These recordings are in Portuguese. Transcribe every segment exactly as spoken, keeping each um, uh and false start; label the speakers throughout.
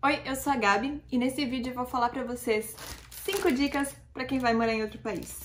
Speaker 1: Oi, eu sou a Gabi e nesse vídeo eu vou falar pra vocês cinco dicas pra quem vai morar em outro país.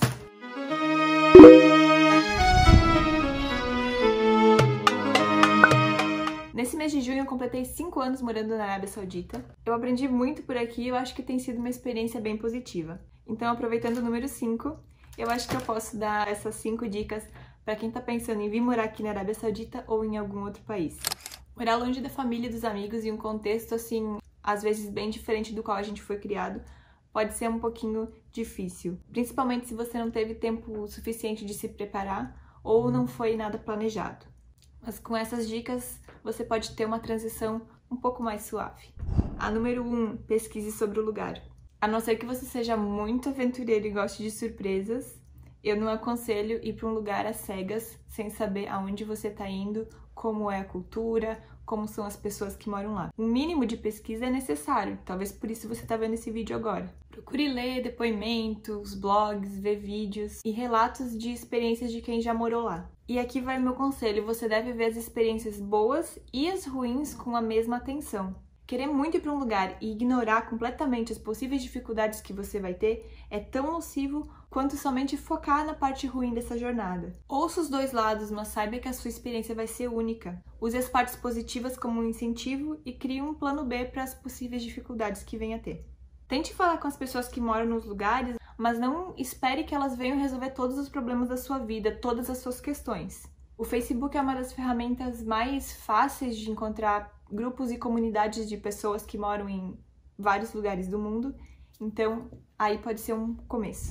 Speaker 1: Nesse mês de junho eu completei cinco anos morando na Arábia Saudita. Eu aprendi muito por aqui e eu acho que tem sido uma experiência bem positiva. Então, aproveitando o número cinco, eu acho que eu posso dar essas cinco dicas pra quem tá pensando em vir morar aqui na Arábia Saudita ou em algum outro país. Morar longe da família e dos amigos em um contexto assim, às vezes bem diferente do qual a gente foi criado, pode ser um pouquinho difícil. Principalmente se você não teve tempo suficiente de se preparar ou não foi nada planejado. Mas com essas dicas, você pode ter uma transição um pouco mais suave. A número um, pesquise sobre o lugar. A não ser que você seja muito aventureiro e goste de surpresas, eu não aconselho ir para um lugar às cegas, sem saber aonde você está indo, como é a cultura, como são as pessoas que moram lá. Um mínimo de pesquisa é necessário, talvez por isso você está vendo esse vídeo agora. Procure ler depoimentos, blogs, ver vídeos e relatos de experiências de quem já morou lá. E aqui vai o meu conselho, você deve ver as experiências boas e as ruins com a mesma atenção. Querer muito ir para um lugar e ignorar completamente as possíveis dificuldades que você vai ter é tão nocivo quanto somente focar na parte ruim dessa jornada. Ouça os dois lados, mas saiba que a sua experiência vai ser única. Use as partes positivas como um incentivo e crie um plano B para as possíveis dificuldades que venha a ter. Tente falar com as pessoas que moram nos lugares, mas não espere que elas venham resolver todos os problemas da sua vida, todas as suas questões. O Facebook é uma das ferramentas mais fáceis de encontrar grupos e comunidades de pessoas que moram em vários lugares do mundo, então aí pode ser um começo.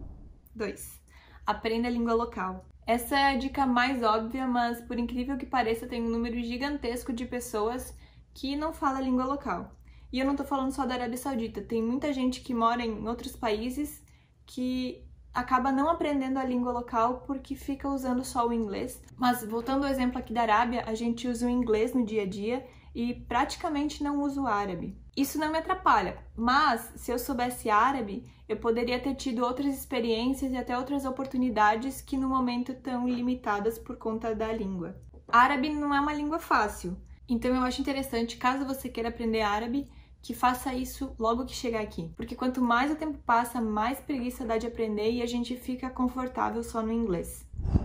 Speaker 1: dois. Aprenda a língua local. Essa é a dica mais óbvia, mas por incrível que pareça tem um número gigantesco de pessoas que não fala a língua local. E eu não tô falando só da Arábia Saudita, tem muita gente que mora em outros países que acaba não aprendendo a língua local porque fica usando só o inglês. Mas voltando ao exemplo aqui da Arábia, a gente usa o inglês no dia a dia e praticamente não usa o árabe. Isso não me atrapalha, mas se eu soubesse árabe, eu poderia ter tido outras experiências e até outras oportunidades que no momento estão limitadas por conta da língua. Árabe não é uma língua fácil, então eu acho interessante, caso você queira aprender árabe, que faça isso logo que chegar aqui. Porque quanto mais o tempo passa, mais preguiça dá de aprender e a gente fica confortável só no inglês.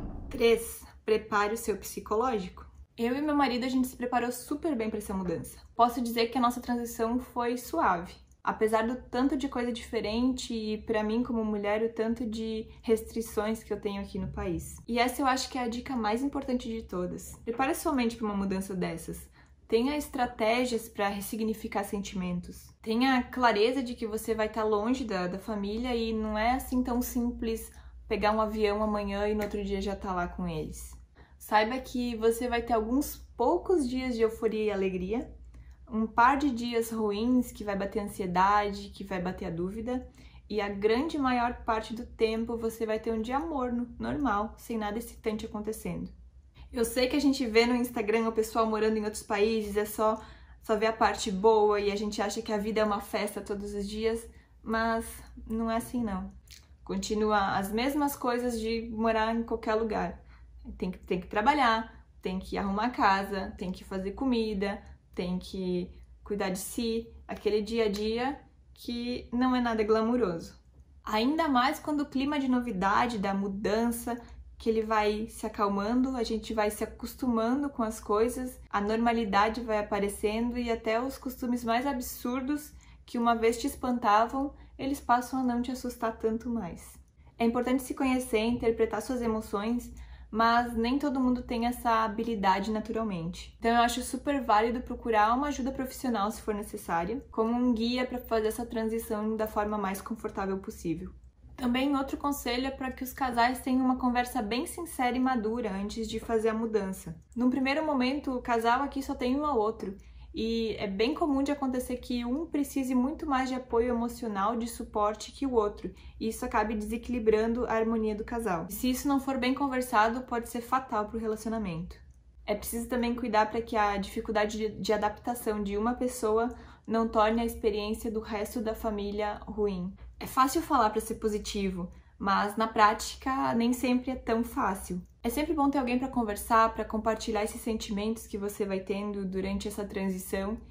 Speaker 1: três. Prepare o seu psicológico. Eu e meu marido, a gente se preparou super bem para essa mudança. Posso dizer que a nossa transição foi suave. Apesar do tanto de coisa diferente e, para mim, como mulher, o tanto de restrições que eu tenho aqui no país. E essa eu acho que é a dica mais importante de todas. Prepare sua mente para uma mudança dessas. Tenha estratégias para ressignificar sentimentos. Tenha clareza de que você vai estar longe da, da família e não é assim tão simples pegar um avião amanhã e no outro dia já estar lá com eles. Saiba que você vai ter alguns poucos dias de euforia e alegria, um par de dias ruins que vai bater ansiedade, que vai bater a dúvida, e a grande maior parte do tempo você vai ter um dia morno, normal, sem nada excitante acontecendo. Eu sei que a gente vê no Instagram o pessoal morando em outros países, é só, só ver a parte boa e a gente acha que a vida é uma festa todos os dias, mas não é assim não. Continua as mesmas coisas de morar em qualquer lugar. Tem que, tem que trabalhar, tem que arrumar casa, tem que fazer comida, tem que cuidar de si, aquele dia a dia que não é nada glamuroso. Ainda mais quando o clima de novidade, da mudança, que ele vai se acalmando, a gente vai se acostumando com as coisas, a normalidade vai aparecendo e até os costumes mais absurdos que uma vez te espantavam, eles passam a não te assustar tanto mais. É importante se conhecer, interpretar suas emoções, mas nem todo mundo tem essa habilidade naturalmente. Então eu acho super válido procurar uma ajuda profissional se for necessário, como um guia para fazer essa transição da forma mais confortável possível. Também outro conselho é para que os casais tenham uma conversa bem sincera e madura antes de fazer a mudança. Num primeiro momento, o casal aqui só tem um ao outro, e é bem comum de acontecer que um precise muito mais de apoio emocional, de suporte que o outro, e isso acabe desequilibrando a harmonia do casal. Se isso não for bem conversado, pode ser fatal para o relacionamento. É preciso também cuidar para que a dificuldade de, de adaptação de uma pessoa não torne a experiência do resto da família ruim. É fácil falar para ser positivo, mas na prática nem sempre é tão fácil. É sempre bom ter alguém para conversar, para compartilhar esses sentimentos que você vai tendo durante essa transição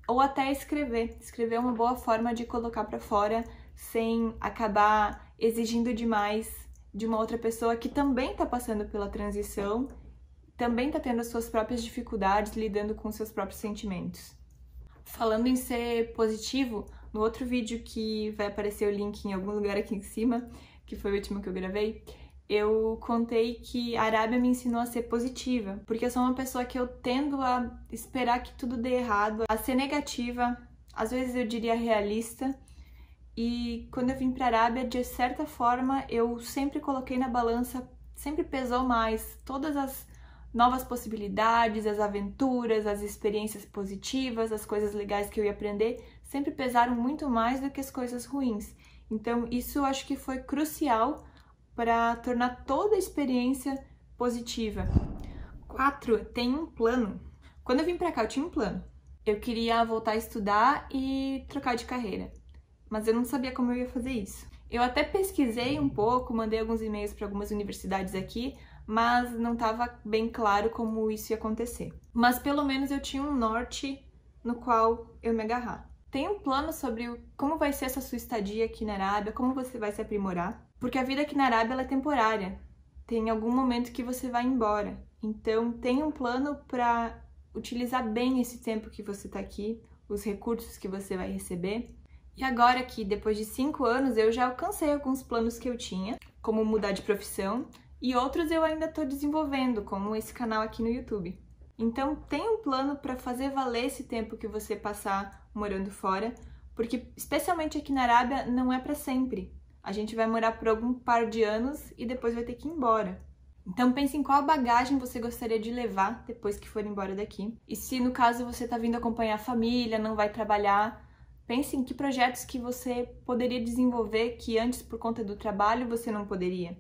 Speaker 1: ou até escrever. Escrever é uma boa forma de colocar para fora sem acabar exigindo demais de uma outra pessoa que também está passando pela transição, também está tendo as suas próprias dificuldades, lidando com seus próprios sentimentos. Falando em ser positivo, no outro vídeo que vai aparecer o link em algum lugar aqui em cima, que foi o último que eu gravei, eu contei que a Arábia me ensinou a ser positiva, porque eu sou uma pessoa que eu tendo a esperar que tudo dê errado, a ser negativa, às vezes eu diria realista, e quando eu vim para a Arábia, de certa forma, eu sempre coloquei na balança, sempre pesou mais todas as novas possibilidades, as aventuras, as experiências positivas, as coisas legais que eu ia aprender, sempre pesaram muito mais do que as coisas ruins. Então isso eu acho que foi crucial para tornar toda a experiência positiva. Quatro, tem um plano. Quando eu vim para cá eu tinha um plano. Eu queria voltar a estudar e trocar de carreira, mas eu não sabia como eu ia fazer isso. Eu até pesquisei um pouco, mandei alguns e-mails para algumas universidades aqui, mas não estava bem claro como isso ia acontecer. Mas pelo menos eu tinha um norte no qual eu me agarrar. Tem um plano sobre como vai ser essa sua estadia aqui na Arábia, como você vai se aprimorar, porque a vida aqui na Arábia ela é temporária. Tem algum momento que você vai embora. Então tem um plano para utilizar bem esse tempo que você está aqui, os recursos que você vai receber. E agora que depois de cinco anos eu já alcancei alguns planos que eu tinha, como mudar de profissão, e outros eu ainda estou desenvolvendo, como esse canal aqui no YouTube. Então tem um plano para fazer valer esse tempo que você passar morando fora, porque especialmente aqui na Arábia não é para sempre. A gente vai morar por algum par de anos e depois vai ter que ir embora. Então pense em qual bagagem você gostaria de levar depois que for embora daqui. E se no caso você está vindo acompanhar a família, não vai trabalhar, pense em que projetos que você poderia desenvolver que antes por conta do trabalho você não poderia.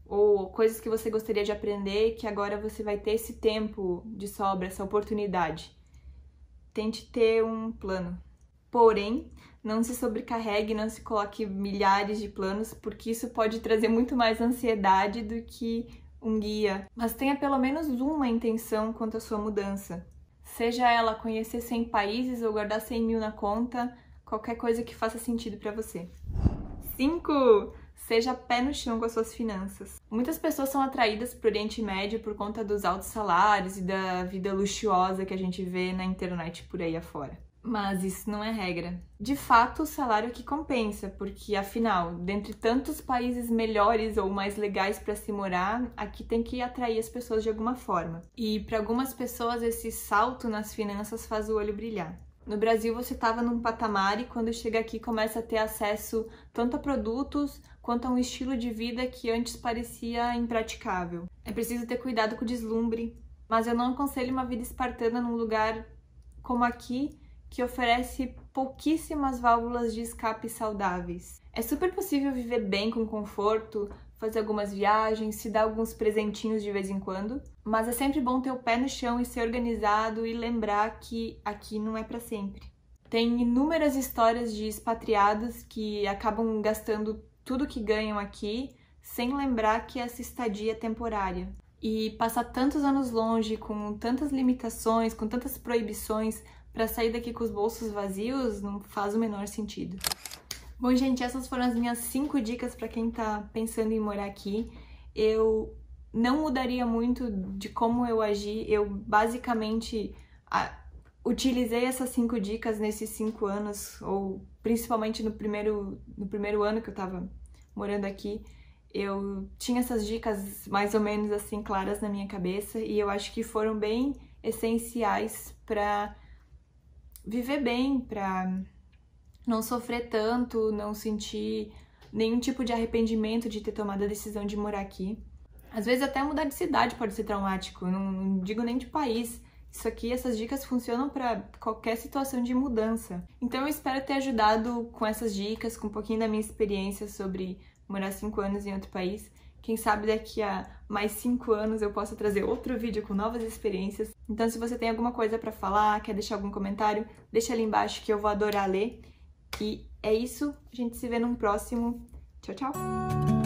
Speaker 1: Ou coisas que você gostaria de aprender que agora você vai ter esse tempo de sobra, essa oportunidade. Tente ter um plano. Porém, não se sobrecarregue, não se coloque milhares de planos, porque isso pode trazer muito mais ansiedade do que um guia. Mas tenha pelo menos uma intenção quanto à sua mudança. Seja ela conhecer cem países ou guardar cem mil na conta, qualquer coisa que faça sentido para você. cinco. Seja pé no chão com as suas finanças. Muitas pessoas são atraídas para o Oriente Médio por conta dos altos salários e da vida luxuosa que a gente vê na internet por aí afora. Mas isso não é regra. De fato, o salário aqui compensa, porque afinal, dentre tantos países melhores ou mais legais para se morar, aqui tem que atrair as pessoas de alguma forma. E para algumas pessoas esse salto nas finanças faz o olho brilhar. No Brasil você estava num patamar e quando chega aqui começa a ter acesso tanto a produtos quanto a um estilo de vida que antes parecia impraticável. É preciso ter cuidado com o deslumbre, mas eu não aconselho uma vida espartana num lugar como aqui, que oferece pouquíssimas válvulas de escape saudáveis. É super possível viver bem com conforto, fazer algumas viagens, se dar alguns presentinhos de vez em quando, mas é sempre bom ter o pé no chão e ser organizado e lembrar que aqui não é para sempre. Tem inúmeras histórias de expatriados que acabam gastando tudo que ganham aqui sem lembrar que essa estadia é temporária. E passar tantos anos longe, com tantas limitações, com tantas proibições, para sair daqui com os bolsos vazios não faz o menor sentido. Bom, gente, essas foram as minhas cinco dicas para quem tá pensando em morar aqui. Eu não mudaria muito de como eu agi, eu basicamente a, utilizei essas cinco dicas nesses cinco anos, ou principalmente no primeiro, no primeiro ano que eu tava morando aqui. Eu tinha essas dicas mais ou menos assim claras na minha cabeça e eu acho que foram bem essenciais para viver bem, para não sofrer tanto, não sentir nenhum tipo de arrependimento de ter tomado a decisão de morar aqui. Às vezes até mudar de cidade pode ser traumático, não, não digo nem de país. Isso aqui, essas dicas funcionam para qualquer situação de mudança. Então eu espero ter ajudado com essas dicas, com um pouquinho da minha experiência sobre morar cinco anos em outro país. Quem sabe daqui a mais cinco anos eu possa trazer outro vídeo com novas experiências. Então se você tem alguma coisa para falar, quer deixar algum comentário, deixa ali embaixo que eu vou adorar ler. E é isso, a gente se vê num próximo. Tchau, tchau!